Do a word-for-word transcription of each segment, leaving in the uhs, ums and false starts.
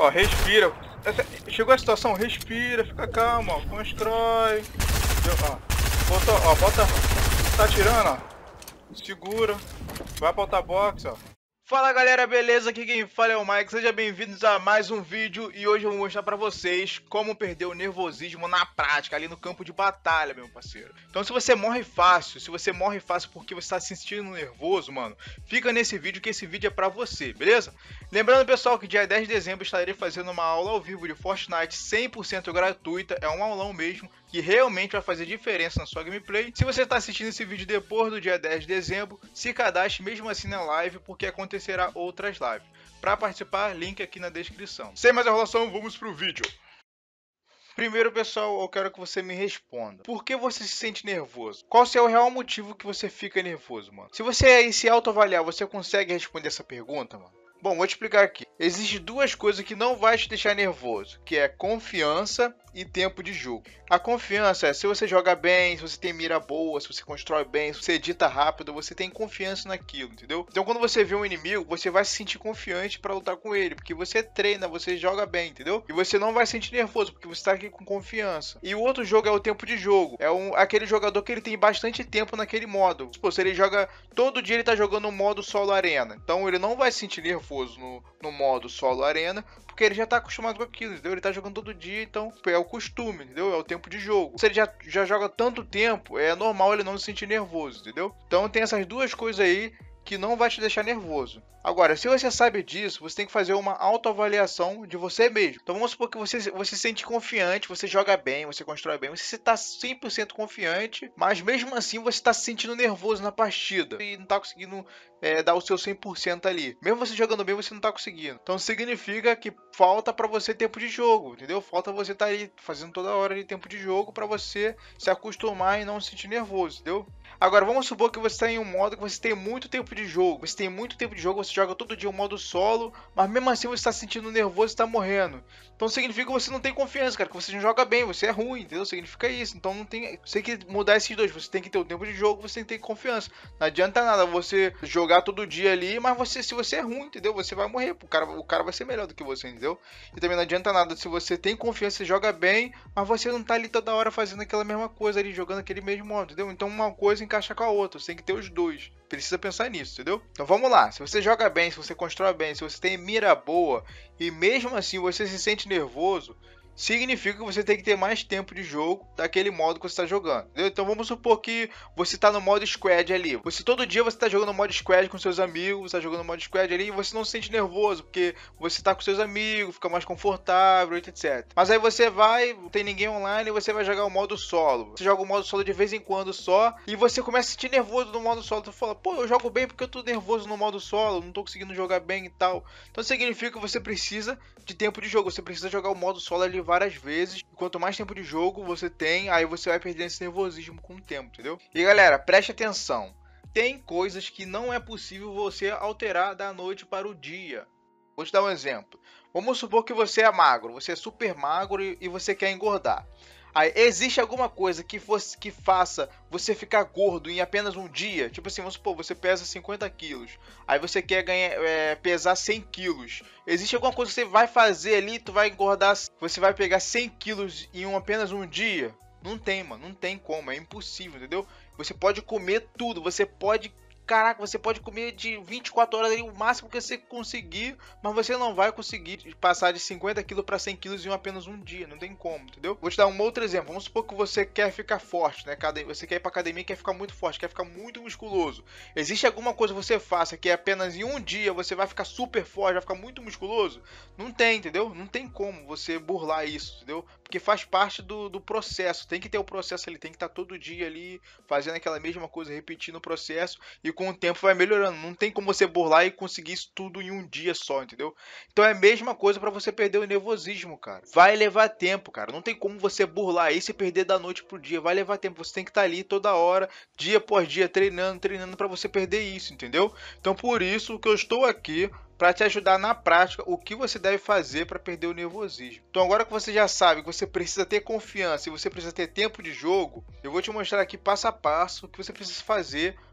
Ó, respira. Essa... Chegou a situação, respira, fica calma, ó. Constrói. Ó, botou, ó, bota. Tá atirando, ó. Segura. Vai pra outra box, ó. Fala galera, beleza? Aqui quem fala é o Mike, sejam bem-vindos a mais um vídeo e hoje eu vou mostrar pra vocês como perder o nervosismo na prática, ali no campo de batalha, meu parceiro. Então se você morre fácil, se você morre fácil porque você tá se sentindo nervoso, mano, fica nesse vídeo que esse vídeo é pra você, beleza? Lembrando pessoal que dia dez de dezembro eu estarei fazendo uma aula ao vivo de Fortnite cem por cento gratuita, é um aulão mesmo, que realmente vai fazer diferença na sua gameplay. Se você está assistindo esse vídeo depois do dia dez de dezembro, se cadastre mesmo assim na live, porque acontecerá outras lives. Para participar, link aqui na descrição. Sem mais enrolação, vamos pro vídeo. Primeiro, pessoal, eu quero que você me responda. Por que você se sente nervoso? Qual é o real motivo que você fica nervoso, mano? Se você aí se autoavaliar, você consegue responder essa pergunta, mano? Bom, vou te explicar aqui. Existem duas coisas que não vai te deixar nervoso, que é confiança e tempo de jogo. A confiança é se você joga bem, se você tem mira boa, se você constrói bem, se você edita rápido, você tem confiança naquilo, entendeu? Então quando você vê um inimigo, você vai se sentir confiante para lutar com ele, porque você treina, você joga bem, entendeu? E você não vai se sentir nervoso, porque você tá aqui com confiança. E o outro jogo é o tempo de jogo. É um, aquele jogador que ele tem bastante tempo naquele modo. Tipo, se ele joga, todo dia ele tá jogando no modo solo arena. Então ele não vai se sentir nervoso no, no modo solo arena, porque ele já tá acostumado com aquilo, entendeu? Ele tá jogando todo dia, então é o costume, entendeu? É o tempo de jogo. Se ele já, já joga tanto tempo, é normal ele não se sentir nervoso, entendeu? Então tem essas duas coisas aí que não vai te deixar nervoso. Agora, se você sabe disso, você tem que fazer uma autoavaliação de você mesmo. Então vamos supor que você, você se sente confiante, você joga bem, você constrói bem, você está cem por cento confiante, mas mesmo assim você está se sentindo nervoso na partida e não está conseguindo é, dar o seu cem por cento ali. Mesmo você jogando bem, você não está conseguindo. Então significa que falta para você tempo de jogo, entendeu? Falta você estar tá aí fazendo toda hora de tempo de jogo para você se acostumar e não se sentir nervoso, entendeu? Agora vamos supor que você está em um modo que você tem muito tempo de jogo, você tem muito tempo de jogo, você joga todo dia o modo solo, mas mesmo assim você está se sentindo nervoso e está morrendo. Então significa que você não tem confiança, cara, que você não joga bem, você é ruim, entendeu? Significa isso. Então não tem, você tem que mudar esses dois, você tem que ter o tempo de jogo, você tem que ter confiança. Não adianta nada você jogar todo dia ali, mas você, se você é ruim, entendeu? Você vai morrer, o cara, o cara vai ser melhor do que você, entendeu? E também não adianta nada se você tem confiança, você joga bem, mas você não tá ali toda hora fazendo aquela mesma coisa ali, jogando aquele mesmo modo, entendeu? Então uma coisa encaixa com a outra, você tem que ter os dois. Precisa pensar nisso, entendeu? Então vamos lá, se você joga bem, se você constrói bem, se você tem mira boa e mesmo assim você se sente nervoso, significa que você tem que ter mais tempo de jogo daquele modo que você está jogando, entendeu? Então vamos supor que você está no modo squad ali. Você todo dia você está jogando no modo squad com seus amigos, você está jogando no modo squad ali e você não se sente nervoso, porque você está com seus amigos, fica mais confortável, etcétera. Mas aí você vai, não tem ninguém online e você vai jogar o modo solo. Você joga o modo solo de vez em quando só e você começa a se sentir nervoso no modo solo. Tu fala, pô, eu jogo bem porque eu tô nervoso no modo solo, não tô conseguindo jogar bem e tal. Então significa que você precisa de tempo de jogo, você precisa jogar o modo solo ali várias vezes. E quanto mais tempo de jogo você tem, aí você vai perdendo esse nervosismo com o tempo, entendeu? E galera, preste atenção. Tem coisas que não é possível você alterar da noite para o dia. Vou te dar um exemplo. Vamos supor que você é magro, você é super magro e você quer engordar. Aí, existe alguma coisa que, fosse, que faça você ficar gordo em apenas um dia? Tipo assim, vamos supor, você pesa cinquenta quilos. Aí você quer ganhar, é, pesar cem quilos. Existe alguma coisa que você vai fazer ali, tu vai engordar, você vai pegar cem quilos em um, apenas um dia? Não tem, mano, não tem como, é impossível, entendeu? Você pode comer tudo, você pode... Caraca, você pode comer de vinte e quatro horas ali, o máximo que você conseguir, mas você não vai conseguir passar de cinquenta quilos para cem quilos em apenas um dia, não tem como, entendeu? Vou te dar um outro exemplo, vamos supor que você quer ficar forte, né? Você quer ir para academia e quer ficar muito forte, quer ficar muito musculoso. Existe alguma coisa que você faça que apenas em um dia você vai ficar super forte, vai ficar muito musculoso? Não tem, entendeu? Não tem como você burlar isso, entendeu? Porque faz parte do, do processo, tem que ter o processo ali, tem que estar todo dia ali fazendo aquela mesma coisa, repetindo o processo e com o tempo vai melhorando. Não tem como você burlar e conseguir isso tudo em um dia só, entendeu? Então é a mesma coisa para você perder o nervosismo, cara. Vai levar tempo, cara. Não tem como você burlar isso e perder da noite pro dia. Vai levar tempo. Você tem que estar ali toda hora, dia após dia, treinando, treinando para você perder isso, entendeu? Então por isso que eu estou aqui para te ajudar na prática o que você deve fazer para perder o nervosismo. Então agora que você já sabe que você precisa ter confiança e você precisa ter tempo de jogo, eu vou te mostrar aqui passo a passo o que você precisa fazer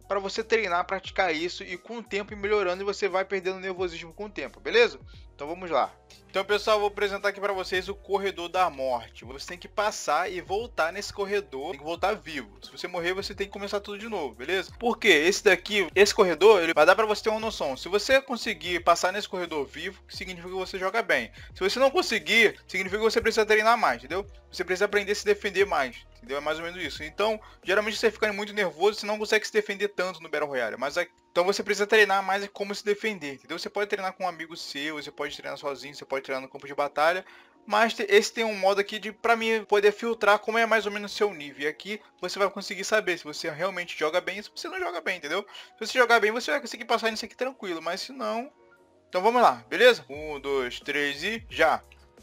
para você treinar, praticar isso e com o tempo ir melhorando e você vai perdendo nervosismo com o tempo, beleza? Então vamos lá. Então, pessoal, eu vou apresentar aqui para vocês o corredor da morte. Você tem que passar e voltar nesse corredor, tem que voltar vivo. Se você morrer, você tem que começar tudo de novo, beleza? Porque esse daqui, esse corredor, ele vai dar para você ter uma noção. Se você conseguir passar nesse corredor vivo, significa que você joga bem. Se você não conseguir, significa que você precisa treinar mais, entendeu? Você precisa aprender a se defender mais, entendeu? É mais ou menos isso. Então, geralmente você fica muito nervoso, você não consegue se defender tanto no Battle Royale, mas aqui, então você precisa treinar mais como se defender, entendeu? Você pode treinar com um amigo seu, você pode treinar sozinho, você pode treinar no campo de batalha, mas esse tem um modo aqui de, pra mim, poder filtrar como é mais ou menos o seu nível. E aqui você vai conseguir saber se você realmente joga bem ou se você não joga bem, entendeu? Se você jogar bem, você vai conseguir passar nisso aqui tranquilo, mas se não... Então vamos lá, beleza? Um, dois, três e já!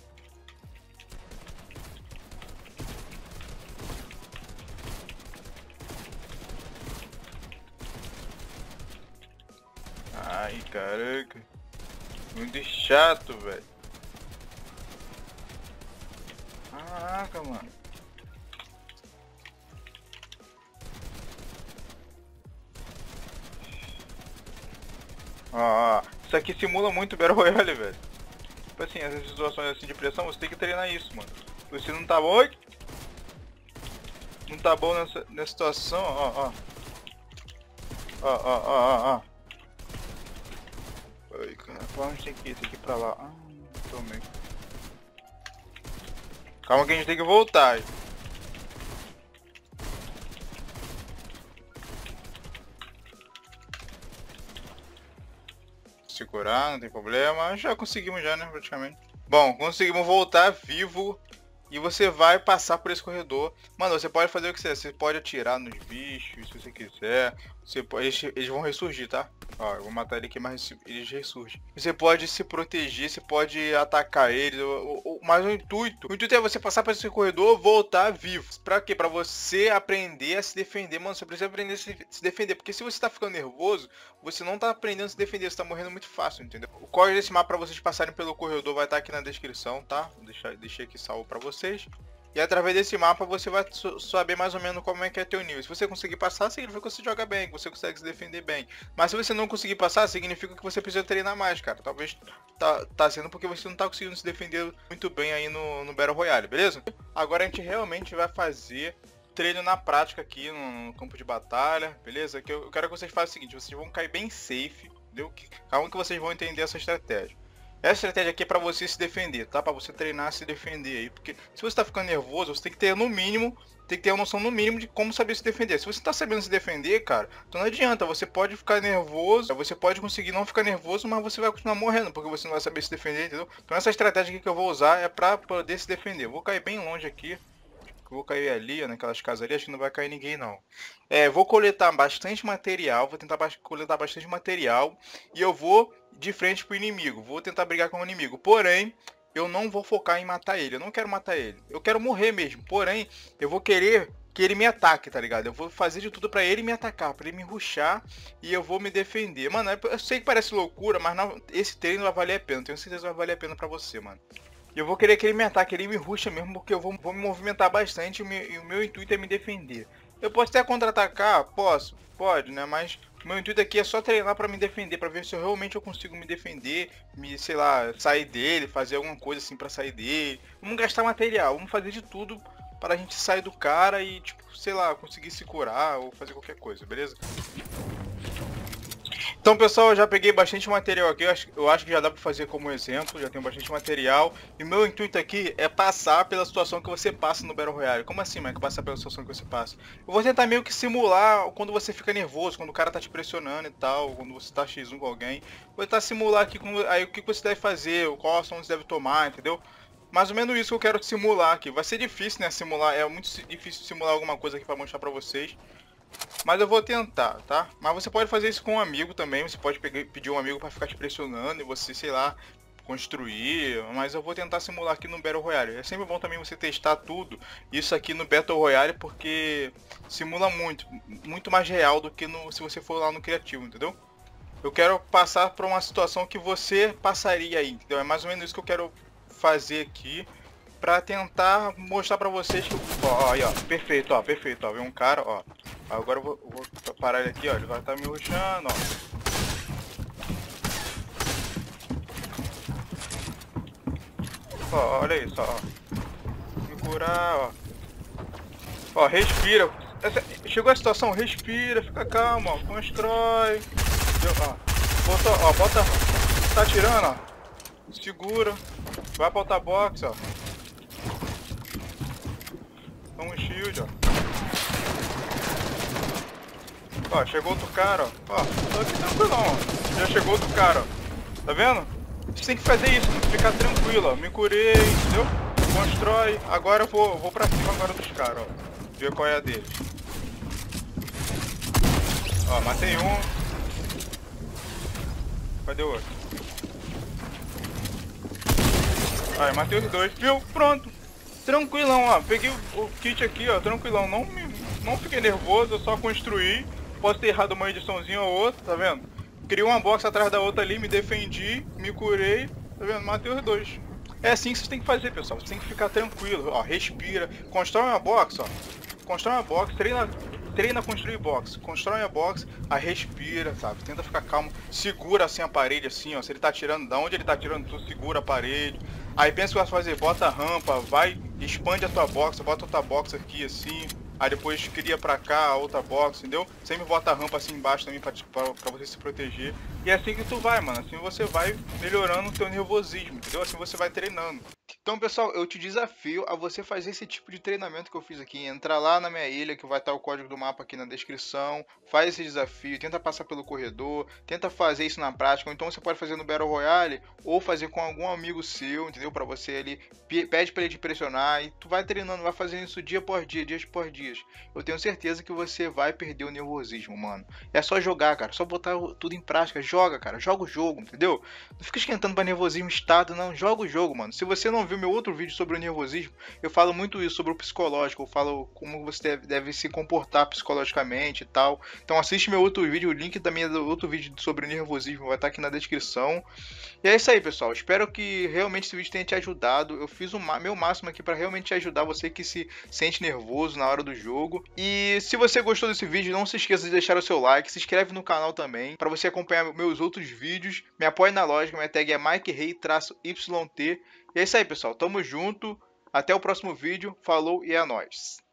Ai, caraca. Muito chato, velho. Caraca, mano. Ó, ó. Isso aqui simula muito Battle Royale, velho. Tipo assim, essas situações assim de pressão, você tem que treinar isso, mano. Se você não tá bom... Não tá bom nessa, nessa situação, ó, ó. Ó, ó, ó, ó, ó. Ai, cara, pra onde tem que ir? Tem que ir pra lá. Ah, tomei. Calma que a gente tem que voltar. Segurar, não tem problema. Já conseguimos já, né, praticamente. Bom, conseguimos voltar vivo. E você vai passar por esse corredor. Mano, você pode fazer o que você quiser. Você pode atirar nos bichos, se você quiser. Você pode, eles, eles vão ressurgir, tá? Ó, eu vou matar ele aqui, mas eles ressurgem. Você pode se proteger, você pode atacar eles. Mas o intuito, o intuito é você passar por esse corredor, voltar vivo. Pra quê? Pra você aprender a se defender. Mano, você precisa aprender a se, se defender. Porque se você tá ficando nervoso, você não tá aprendendo a se defender. Você tá morrendo muito fácil, entendeu? O código desse mapa pra vocês passarem pelo corredor vai estar aqui na descrição, tá? Vou deixar, deixei aqui salvo pra vocês. E através desse mapa você vai saber mais ou menos como é que é teu nível. Se você conseguir passar, significa que você joga bem, que você consegue se defender bem. Mas se você não conseguir passar, significa que você precisa treinar mais, cara. Talvez tá, tá sendo porque você não tá conseguindo se defender muito bem aí no, no Battle Royale, beleza? Agora a gente realmente vai fazer treino na prática aqui no, no campo de batalha, beleza? Que eu, eu quero que vocês façam o seguinte, vocês vão cair bem safe, entendeu? Calma que vocês vão entender essa estratégia. Essa estratégia aqui é pra você se defender, tá? Pra você treinar se defender aí. Porque se você tá ficando nervoso, você tem que ter no mínimo, tem que ter uma noção no mínimo de como saber se defender. Se você tá sabendo se defender, cara, então não adianta. Você pode ficar nervoso, você pode conseguir não ficar nervoso, mas você vai continuar morrendo, porque você não vai saber se defender, entendeu? Então essa estratégia aqui que eu vou usar é pra poder se defender. Eu vou cair bem longe aqui. Vou cair ali, ó, naquelas casas ali, acho que não vai cair ninguém não. É, vou coletar bastante material, vou tentar coletar bastante material e eu vou de frente pro inimigo, vou tentar brigar com o inimigo. Porém, eu não vou focar em matar ele, eu não quero matar ele, eu quero morrer mesmo. Porém, eu vou querer que ele me ataque, tá ligado? Eu vou fazer de tudo pra ele me atacar, pra ele me rushar e eu vou me defender. Mano, eu sei que parece loucura, mas não, esse treino vai valer a pena, tenho certeza que vai valer a pena pra você, mano. E eu vou querer que ele me ataque, ele me rusha mesmo, porque eu vou, vou me movimentar bastante e o, meu, e o meu intuito é me defender. Eu posso até contra-atacar? Posso, pode, né? Mas o meu intuito aqui é só treinar pra me defender, pra ver se eu realmente eu consigo me defender, me, sei lá, sair dele, fazer alguma coisa assim pra sair dele. Vamos gastar material, vamos fazer de tudo para a gente sair do cara e, tipo, sei lá, conseguir se curar ou fazer qualquer coisa, beleza? Então, pessoal, eu já peguei bastante material aqui, eu acho, eu acho que já dá pra fazer como exemplo, já tenho bastante material. E o meu intuito aqui é passar pela situação que você passa no Battle Royale. Como assim, Mike, passar pela situação que você passa? Eu vou tentar meio que simular quando você fica nervoso, quando o cara tá te pressionando e tal, quando você tá xis um com alguém. Vou tentar simular aqui como, aí, o que você deve fazer, qual ação você deve tomar, entendeu? Mais ou menos isso que eu quero simular aqui. Vai ser difícil, né, simular, é muito difícil simular alguma coisa aqui pra mostrar pra vocês. Mas eu vou tentar, tá? Mas você pode fazer isso com um amigo também. Você pode pegar, pedir um amigo pra ficar te pressionando e você, sei lá, construir. Mas eu vou tentar simular aqui no Battle Royale. É sempre bom também você testar tudo isso aqui no Battle Royale, porque simula muito, muito mais real do que no, se você for lá no criativo, entendeu? Eu quero passar pra uma situação que você passaria aí, entendeu? É mais ou menos isso que eu quero fazer aqui, pra tentar mostrar pra vocês que... Ó, ó, aí, ó, perfeito, ó, perfeito, ó, vem um cara, ó. Agora eu vou, eu vou parar ele aqui, ó. Ele vai estar me rushando, ó. Ó, olha isso, ó. Me curar, ó. Ó, respira. Essa, chegou a situação, respira, fica calmo, ó. Constrói. Deu, ó. Botou, ó, bota. Tá atirando, ó. Segura. Vai pra outra box, ó. Toma um shield, ó. Ó, chegou outro cara, ó. Ó, tô aqui tranquilão, ó. Já chegou outro cara, ó. Tá vendo? Você tem que fazer isso, ficar tranquilo, ó. Me curei, entendeu? Constrói. Agora eu vou, vou pra cima agora dos caras, ó. Ver qual é a deles. Ó, matei um. Cadê o outro? Aí, matei os dois. Viu? Pronto. Tranquilão, ó. Peguei o, o kit aqui, ó. Tranquilão. Não, me, não fiquei nervoso, eu só construí. Posso ter errado uma ediçãozinha ou outra, tá vendo? Criei uma box atrás da outra ali, me defendi, me curei, tá vendo? Matei os dois. É assim que vocês têm que fazer, pessoal. Vocês têm que ficar tranquilo, ó. Respira. Constrói uma box, ó. Constrói uma box, treina, treina a construir box. Constrói uma box, aí respira, sabe? Tenta ficar calmo. Segura assim a parede, assim, ó. Se ele tá atirando, da onde ele tá atirando, tu segura a parede. Aí pensa o que vai fazer, bota a rampa, vai, expande a tua box, bota outra box aqui, assim. Aí depois cria pra cá a outra box, entendeu? Sempre bota a rampa assim embaixo também pra, pra, pra você se proteger. E é assim que tu vai, mano. Assim você vai melhorando o teu nervosismo, entendeu? Assim você vai treinando. Então, pessoal, eu te desafio a você fazer esse tipo de treinamento que eu fiz aqui. Entrar lá na minha ilha, que vai estar o código do mapa aqui na descrição. Faz esse desafio, tenta passar pelo corredor, tenta fazer isso na prática. Ou então você pode fazer no Battle Royale, ou fazer com algum amigo seu, entendeu? Pra você ali, pede pra ele te pressionar. E tu vai treinando, vai fazendo isso dia por dia, dias por dias. Eu tenho certeza que você vai perder o nervosismo, mano. É só jogar, cara, só botar tudo em prática. Joga, cara, joga o jogo, entendeu? Não fica esquentando pra nervosismo estado, não. Joga o jogo, mano. Se você não viu meu outro vídeo sobre o nervosismo, eu falo muito isso, sobre o psicológico, eu falo como você deve, deve se comportar psicologicamente e tal. Então assiste meu outro vídeo, o link também do outro vídeo sobre o nervosismo vai estar aqui na descrição. E é isso aí, pessoal, espero que realmente esse vídeo tenha te ajudado. Eu fiz o meu máximo aqui para realmente te ajudar, você que se sente nervoso na hora do jogo. E se você gostou desse vídeo, não se esqueça de deixar o seu like, se inscreve no canal também, para você acompanhar meus outros vídeos. Me apoie na loja, minha tag é Mike Rei Y T. E é isso aí, pessoal. Tamo junto. Até o próximo vídeo. Falou e é nóis.